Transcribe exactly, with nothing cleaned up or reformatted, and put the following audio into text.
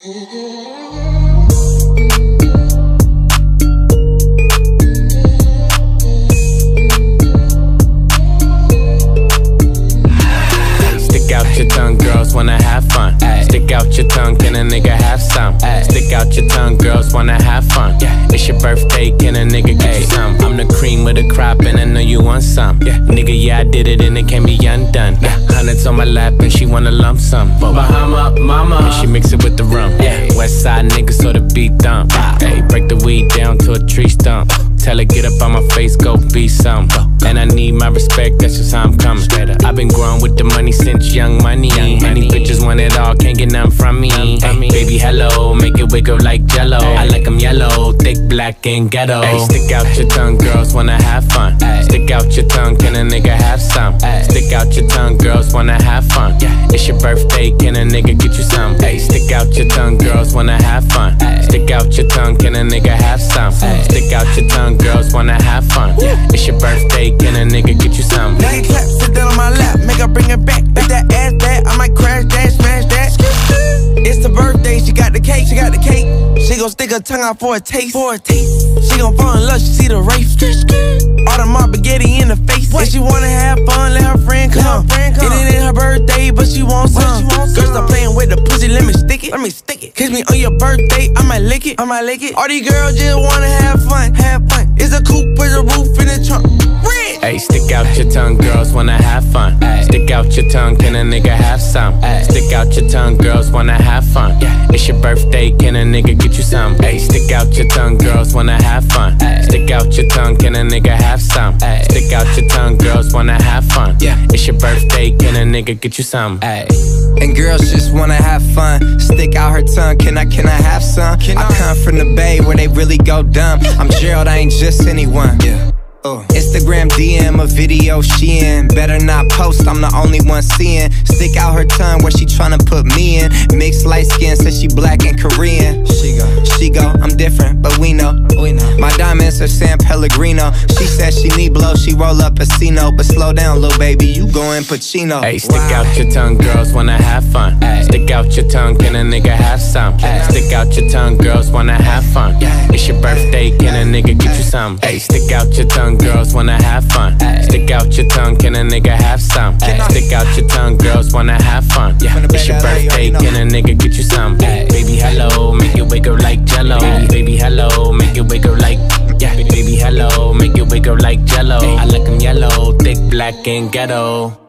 Stick out your tongue, girls wanna have fun. Ay. Stick out your tongue, can a nigga have some? Ay. Stick out your tongue, girls wanna have fun. Yeah. It's your birthday, can a nigga get Ay. you some? I'm the cream of the crop and I know you want some. Yeah. Nigga, yeah, I did it and it can't be undone. Yeah. Hundreds on my lap and she wanna lump some. Bahama, mama, and she mix it with the rum. Yeah. West side nigga, so the beat thump. Hey, break the weed down to a tree stump. Tell her get up on my face, go be some. And I need my respect, that's just how I'm coming. I've been growing with the money since young money. Many bitches want it all, can't get none from me. Hey, baby, hello, make it wiggle like jello. I like them yellow, thick, black, and ghetto. Hey, stick out your tongue, girls wanna have fun. Stick out your tongue, can a nigga have some? Stick out your tongue, girls wanna have fun. It's your birthday, can a nigga get you some? Hey, stick out your tongue, girls wanna have fun. Stick out your tongue, can a nigga have some? Stick out your tongue, girls wanna have fun. It's your birthday, can a nigga get you some? Nigga clap, sit down on my lap, make her bring it back. Make that ass back, I might crash that, smash that. It's the birthday, she got the cake, she got the cake. She gon' stick her tongue out for a taste, for a taste. She gon' fall in love, she see the race. All the mob spaghetti in the face. If she wanna have fun, let her friend come. It ain't in her birthday, but she wants some. Girl, stop playing with the pussy, let me stick it. Let me stick it. Kiss me on your birthday, I might lick it. I might lick it. All these girls just wanna have fun, have fun. It's a coupe with a roof in the trunk. Hey, stick out your tongue, girls wanna have fun. Ay. Stick out your tongue, can a nigga have some? Ay. Stick out your tongue, girls wanna have fun. Yeah. It's your birthday, can a nigga get you some? Ay. Stick out your tongue, girls wanna have fun. Ay. Stick out your tongue, can a nigga have some? Ay. Stick out your tongue, girls wanna have fun. Yeah. It's your birthday, can a nigga get you some? Ay. And girls just wanna have fun. Stick out her tongue, can I, can I have some? Can I, I come from the Bay where they really go dumb. I'm Gerald, I ain't just anyone. Yeah. Uh. Instagram D M a video she in. Better not post, I'm the only one seeing. Stick out her tongue where she tryna put me in. Mixed light skin, says she black and Korean. She go, she go, I'm different, but we know, we know. My diamonds are San Pellegrino. She says she need blow, she roll up a Casino. But slow down, little baby, you going Pacino. Hey, stick wow. out your tongue, girls wanna have fun. Ay. Stick out your tongue, can a nigga have some? Ay. Stick out your tongue, girls wanna have fun. Yeah. It's your birthday, can a nigga get you some? Hey, stick out your tongue, girls wanna have fun. Ay. Stick out your tongue, can a nigga have some? Ay. Stick out your tongue, girls wanna have fun. Yeah. It's your birthday, can a nigga get you some? Ay. Baby, hello, make it wiggle like jello. Baby, baby, hello, make it wiggle like. Yeah. Baby, hello, make it wiggle like jello. I like them yellow, thick, black, and ghetto.